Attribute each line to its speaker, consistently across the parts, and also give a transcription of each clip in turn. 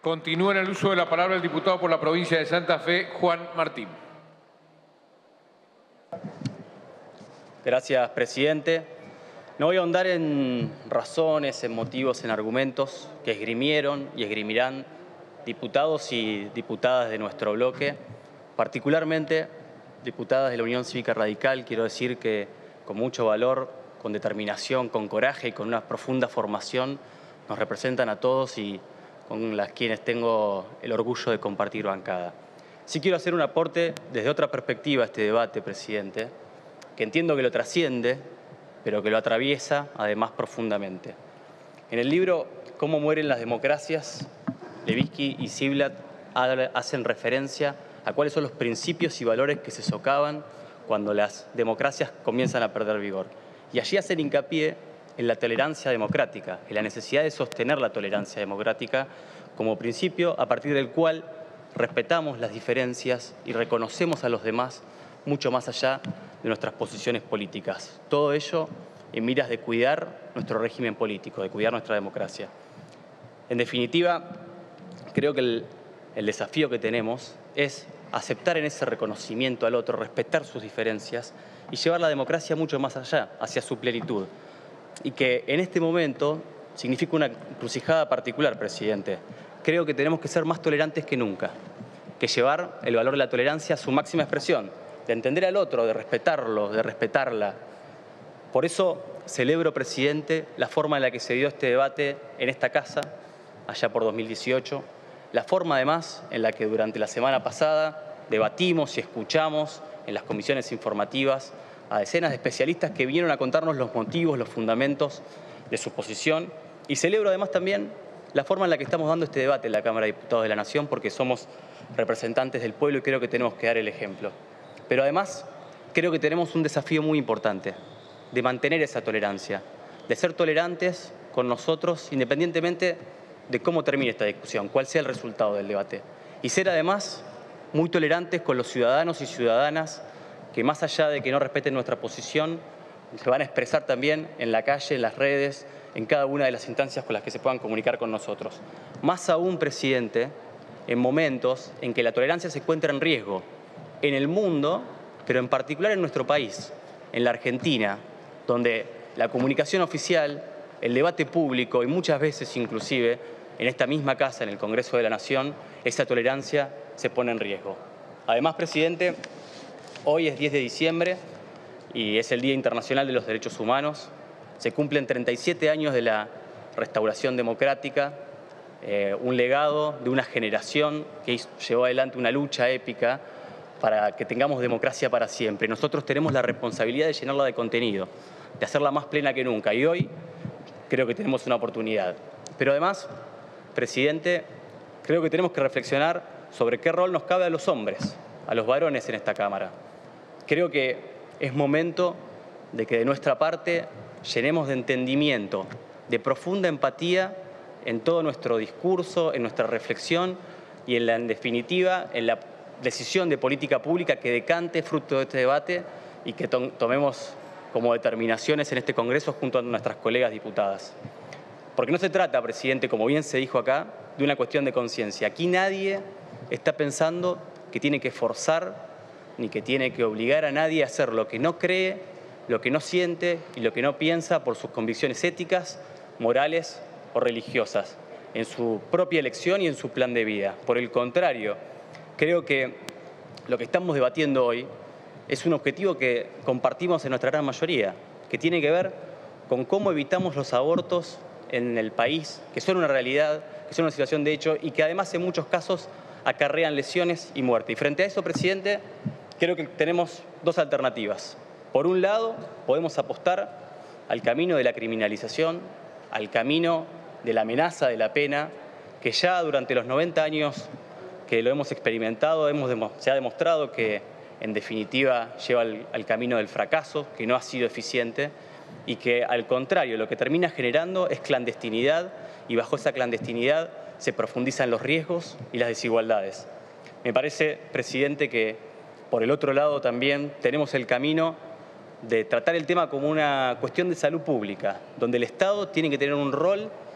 Speaker 1: Continúa en el uso de la palabra el diputado por la provincia de Santa Fe, Juan Martín.
Speaker 2: Gracias, presidente. No voy a ahondar en razones, en motivos, en argumentos que esgrimieron y esgrimirán diputados y diputadas de nuestro bloque, particularmente diputadas de la Unión Cívica Radical. Quiero decir que con mucho valor, con determinación, con coraje y con una profunda formación nos representan a todos y con las quienes tengo el orgullo de compartir bancada. Sí quiero hacer un aporte desde otra perspectiva a este debate, presidente, que entiendo que lo trasciende, pero que lo atraviesa además profundamente. En el libro Cómo mueren las democracias, Levitsky y Ziblatt hacen referencia a cuáles son los principios y valores que se socavan cuando las democracias comienzan a perder vigor. Y allí hacen hincapié en la tolerancia democrática, en la necesidad de sostener la tolerancia democrática como principio a partir del cual respetamos las diferencias y reconocemos a los demás mucho más allá de nuestras posiciones políticas. Todo ello en miras de cuidar nuestro régimen político, de cuidar nuestra democracia. En definitiva, creo que el desafío que tenemos es aceptar en ese reconocimiento al otro, respetar sus diferencias y llevar la democracia mucho más allá, hacia su plenitud. Y que en este momento significa una encrucijada particular, presidente. Creo que tenemos que ser más tolerantes que nunca, que llevar el valor de la tolerancia a su máxima expresión, de entender al otro, de respetarlo, de respetarla. Por eso celebro, presidente, la forma en la que se dio este debate en esta casa, allá por 2018, la forma además en la que durante la semana pasada debatimos y escuchamos en las comisiones informativas a decenas de especialistas que vinieron a contarnos los motivos, los fundamentos de su posición. Y celebro además también la forma en la que estamos dando este debate en la Cámara de Diputados de la Nación, porque somos representantes del pueblo y creo que tenemos que dar el ejemplo. Pero además creo que tenemos un desafío muy importante de mantener esa tolerancia, de ser tolerantes con nosotros independientemente de cómo termine esta discusión, cuál sea el resultado del debate. Y ser además muy tolerantes con los ciudadanos y ciudadanas que más allá de que no respeten nuestra posición, se van a expresar también en la calle, en las redes, en cada una de las instancias con las que se puedan comunicar con nosotros. Más aún, presidente, en momentos en que la tolerancia se encuentra en riesgo en el mundo, pero en particular en nuestro país, en la Argentina, donde la comunicación oficial, el debate público y muchas veces inclusive en esta misma casa, en el Congreso de la Nación, esa tolerancia se pone en riesgo. Además, presidente, hoy es 10 de diciembre y es el Día Internacional de los Derechos Humanos. Se cumplen 37 años de la restauración democrática, un legado de una generación que llevó adelante una lucha épica para que tengamos democracia para siempre. Nosotros tenemos la responsabilidad de llenarla de contenido, de hacerla más plena que nunca. Y hoy creo que tenemos una oportunidad. Pero además, presidente, creo que tenemos que reflexionar sobre qué rol nos cabe a los hombres, a los varones en esta Cámara. Creo que es momento de que de nuestra parte llenemos de entendimiento, de profunda empatía en todo nuestro discurso, en nuestra reflexión y en definitiva, en la decisión de política pública que decante fruto de este debate y que tomemos como determinaciones en este Congreso junto a nuestras colegas diputadas. Porque no se trata, presidente, como bien se dijo acá, de una cuestión de conciencia. Aquí nadie está pensando que tiene que forzar ni que tiene que obligar a nadie a hacer lo que no cree, lo que no siente y lo que no piensa por sus convicciones éticas, morales o religiosas, en su propia elección y en su plan de vida. Por el contrario, creo que lo que estamos debatiendo hoy es un objetivo que compartimos en nuestra gran mayoría, que tiene que ver con cómo evitamos los abortos en el país, que son una realidad, que son una situación de hecho y que además en muchos casos acarrean lesiones y muerte. Y frente a eso, presidente, creo que tenemos dos alternativas. Por un lado, podemos apostar al camino de la criminalización, al camino de la amenaza de la pena, que ya durante los 90 años que lo hemos experimentado, se ha demostrado que en definitiva lleva al camino del fracaso, que no ha sido eficiente y que al contrario lo que termina generando es clandestinidad y bajo esa clandestinidad se profundizan los riesgos y las desigualdades. Me parece, presidente, que por el otro lado también tenemos el camino de tratar el tema como una cuestión de salud pública, donde el Estado tiene que tener un rol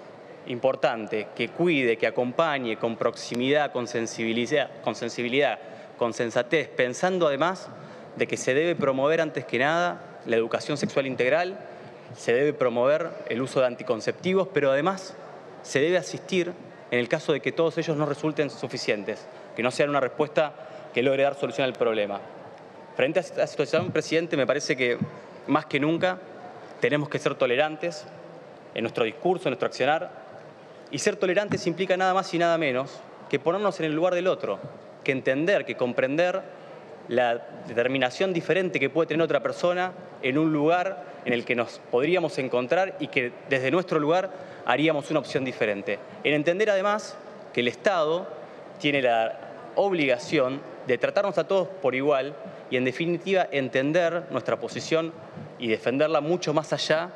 Speaker 2: importante que cuide, que acompañe con proximidad, con sensibilidad, con sensatez, pensando además de que se debe promover antes que nada la educación sexual integral, se debe promover el uso de anticonceptivos, pero además se debe asistir en el caso de que todos ellos no resulten suficientes, que no sean una respuesta que logre dar solución al problema. Frente a esta situación, presidente, me parece que más que nunca tenemos que ser tolerantes en nuestro discurso, en nuestro accionar, y ser tolerantes implica nada más y nada menos que ponernos en el lugar del otro, que entender, que comprender la determinación diferente que puede tener otra persona en un lugar en el que nos podríamos encontrar y que desde nuestro lugar haríamos una opción diferente. En entender además que el Estado tiene la obligación de tratarnos a todos por igual y en definitiva entender nuestra posición y defenderla mucho más allá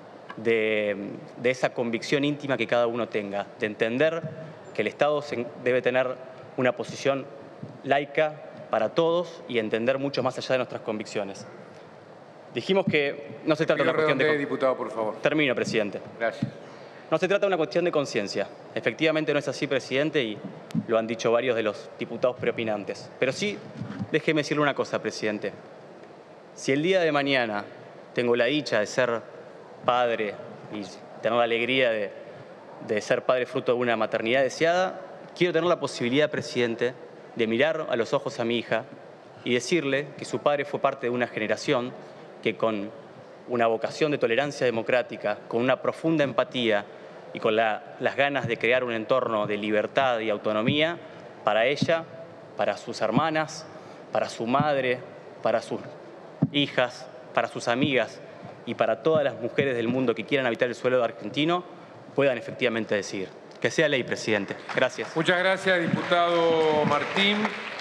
Speaker 2: de esa convicción íntima que cada uno tenga, de entender que el Estado debe tener una posición laica para todos y entender mucho más allá de nuestras convicciones. Dijimos que no se trata de una cuestión de...
Speaker 1: diputado, por favor.
Speaker 2: Termino, presidente.
Speaker 1: Gracias.
Speaker 2: No se trata de una cuestión de conciencia. Efectivamente no es así, presidente, y lo han dicho varios de los diputados preopinantes. Pero sí, déjeme decirle una cosa, presidente. Si el día de mañana tengo la dicha de ser padre y tener la alegría de ser padre fruto de una maternidad deseada, quiero tener la posibilidad, presidente, de mirar a los ojos a mi hija y decirle que su padre fue parte de una generación que con una vocación de tolerancia democrática, con una profunda empatía y con las ganas de crear un entorno de libertad y autonomía para ella, para sus hermanas, para su madre, para sus hijas, para sus amigas y para todas las mujeres del mundo que quieran habitar el suelo argentino, puedan efectivamente decidir. Que sea ley, presidente. Gracias.
Speaker 1: Muchas gracias, diputado Martín.